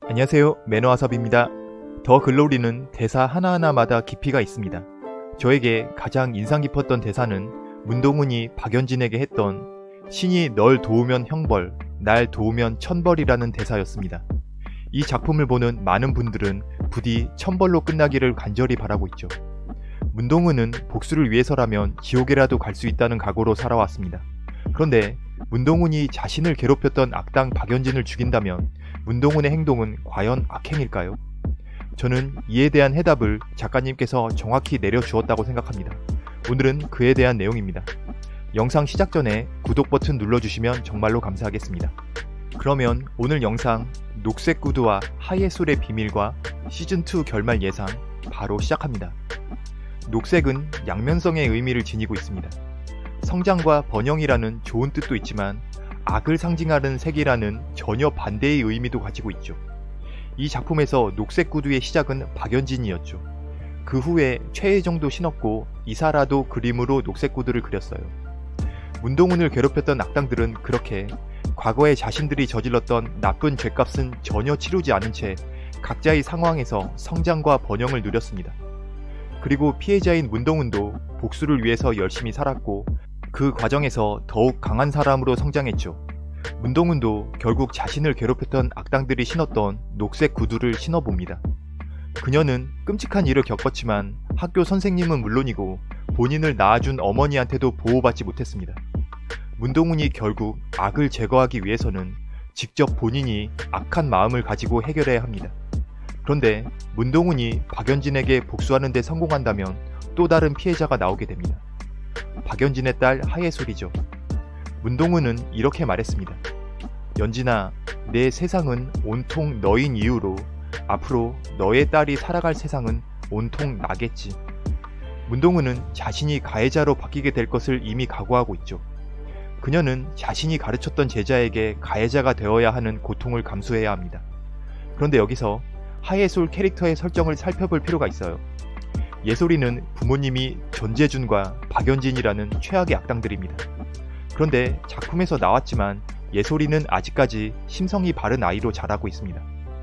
안녕하세요, 매너와섭입니다. 더 글로리는 대사 하나하나마다 깊이가 있습니다. 저에게 가장 인상 깊었던 대사는 문동은이 박연진에게 했던 신이 널 도우면 형벌, 날 도우면 천벌이라는 대사였습니다. 이 작품을 보는 많은 분들은 부디 천벌로 끝나기를 간절히 바라고 있죠. 문동은은 복수를 위해서라면 지옥에라도 갈 수 있다는 각오로 살아왔습니다. 그런데 문동은이 자신을 괴롭혔던 악당 박연진을 죽인다면 문동은의 행동은 과연 악행일까요? 저는 이에 대한 해답을 작가님께서 정확히 내려주었다고 생각합니다. 오늘은 그에 대한 내용입니다. 영상 시작 전에 구독 버튼 눌러주시면 정말로 감사하겠습니다. 그러면 오늘 영상 녹색 구두와 하예솔의 비밀과 시즌2 결말 예상 바로 시작합니다. 녹색은 양면성의 의미를 지니고 있습니다. 성장과 번영이라는 좋은 뜻도 있지만 악을 상징하는 색이라는 전혀 반대의 의미도 가지고 있죠. 이 작품에서 녹색 구두의 시작은 박연진이었죠. 그 후에 최혜정도 신었고 이사라도 그림으로 녹색 구두를 그렸어요. 문동은을 괴롭혔던 악당들은 그렇게 과거에 자신들이 저질렀던 나쁜 죄값은 전혀 치르지 않은 채 각자의 상황에서 성장과 번영을 누렸습니다. 그리고 피해자인 문동은도 복수를 위해서 열심히 살았고 그 과정에서 더욱 강한 사람으로 성장했죠. 문동은도 결국 자신을 괴롭혔던 악당들이 신었던 녹색 구두를 신어봅니다. 그녀는 끔찍한 일을 겪었지만 학교 선생님은 물론이고 본인을 낳아준 어머니한테도 보호받지 못했습니다. 문동은이 결국 악을 제거하기 위해서는 직접 본인이 악한 마음을 가지고 해결해야 합니다. 그런데 문동은이 박연진에게 복수하는 데 성공한다면 또 다른 피해자가 나오게 됩니다. 박연진의 딸 하예솔이죠. 문동은은 이렇게 말했습니다. 연진아, 내 세상은 온통 너인 이유로 앞으로 너의 딸이 살아갈 세상은 온통 나겠지. 문동은은 자신이 가해자로 바뀌게 될 것을 이미 각오하고 있죠. 그녀는 자신이 가르쳤던 제자에게 가해자가 되어야 하는 고통을 감수해야 합니다. 그런데 여기서 하예솔 캐릭터의 설정을 살펴볼 필요가 있어요. 예솔이는 부모님이 전재준과 박연진이라는 최악의 악당들입니다. 그런데 작품에서 나왔지만 예솔이는 아직까지 심성이 바른 아이로 자라고 있습니다.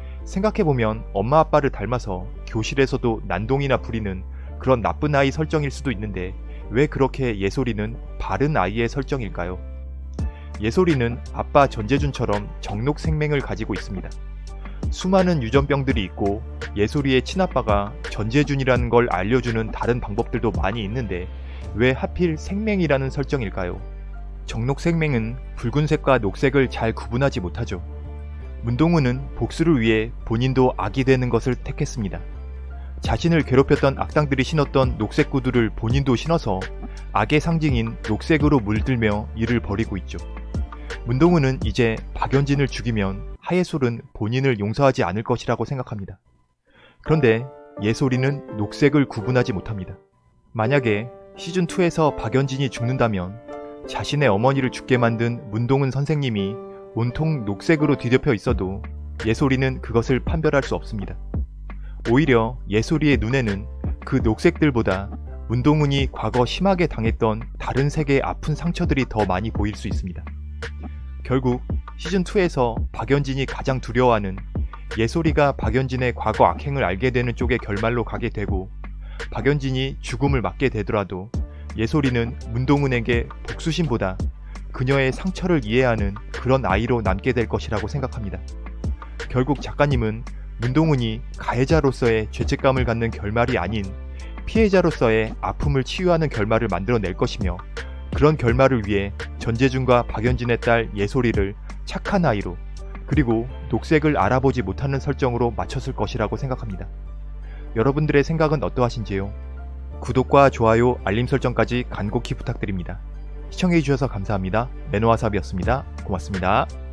생각해보면 엄마 아빠를 닮아서 교실에서도 난동이나 부리는 그런 나쁜 아이 설정일 수도 있는데 왜 그렇게 예솔이는 바른 아이의 설정일까요? 예솔이는 아빠 전재준처럼 정록 생맹을 가지고 있습니다. 수많은 유전병들이 있고 예솔이의 친아빠가 전재준이라는 걸 알려주는 다른 방법들도 많이 있는데 왜 하필 생맹이라는 설정일까요? 정록생맹은 붉은색과 녹색을 잘 구분하지 못하죠. 문동은은 복수를 위해 본인도 악이 되는 것을 택했습니다. 자신을 괴롭혔던 악당들이 신었던 녹색 구두를 본인도 신어서 악의 상징인 녹색으로 물들며 일을 벌이고 있죠. 문동은은 이제 박연진을 죽이면 하예솔은 본인을 용서하지 않을 것이라고 생각합니다. 그런데 예솔이는 녹색을 구분하지 못합니다. 만약에 시즌2에서 박연진이 죽는다면 자신의 어머니를 죽게 만든 문동은 선생님이 온통 녹색으로 뒤덮여 있어도 예솔이는 그것을 판별할 수 없습니다. 오히려 예솔이의 눈에는 그 녹색들보다 문동은이 과거 심하게 당했던 다른 색의 아픈 상처들이 더 많이 보일 수 있습니다. 결국 시즌2에서 박연진이 가장 두려워하는 예솔이가 박연진의 과거 악행을 알게 되는 쪽의 결말로 가게 되고 박연진이 죽음을 맞게 되더라도 예솔이는 문동은에게 복수심보다 그녀의 상처를 이해하는 그런 아이로 남게 될 것이라고 생각합니다. 결국 작가님은 문동은이 가해자로서의 죄책감을 갖는 결말이 아닌 피해자로서의 아픔을 치유하는 결말을 만들어낼 것이며 그런 결말을 위해 전재준과 박연진의 딸 예솔이를 착한 아이로 그리고 녹색을 알아보지 못하는 설정으로 맞췄을 것이라고 생각합니다. 여러분들의 생각은 어떠하신지요? 구독과 좋아요, 알림 설정까지 간곡히 부탁드립니다. 시청해주셔서 감사합니다. 매너와삽이었습니다. 고맙습니다.